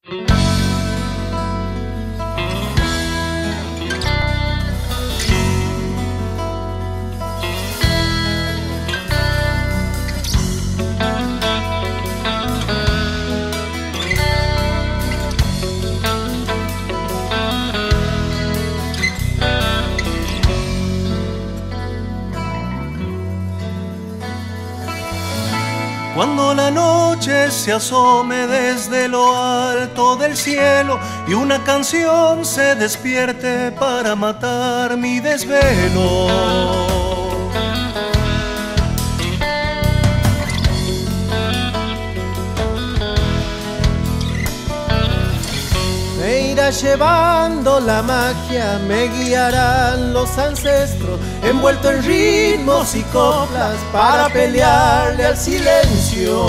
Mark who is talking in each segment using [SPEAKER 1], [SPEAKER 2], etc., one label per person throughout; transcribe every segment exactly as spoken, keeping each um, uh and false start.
[SPEAKER 1] Cuando la noche se asome desde lo alto del cielo y una canción se despierte para matar mi desvelo.
[SPEAKER 2] Me irá llevando la magia, me guiarán los ancestros, envuelto en ritmos y coplas para pelearle al silencio.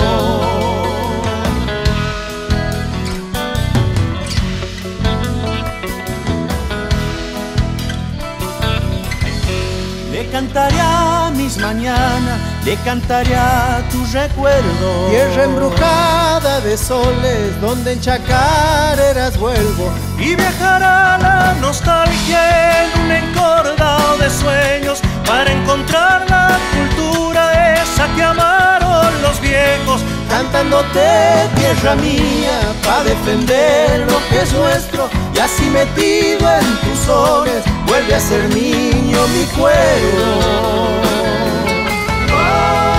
[SPEAKER 1] Le cantaré a mis mañanas, le cantaré a tus recuerdos.
[SPEAKER 2] Tierra embrujada de soles, donde en chacareras vuelvo.
[SPEAKER 1] Y viajará la nostalgia en un encordado de sueños para encontrar la cultura esa que amaron los viejos.
[SPEAKER 2] Cantándote, tierra mía, pa' defender lo que es nuestro. Y así metido en tus soles, vuelve a ser niño mi cuero. Oh.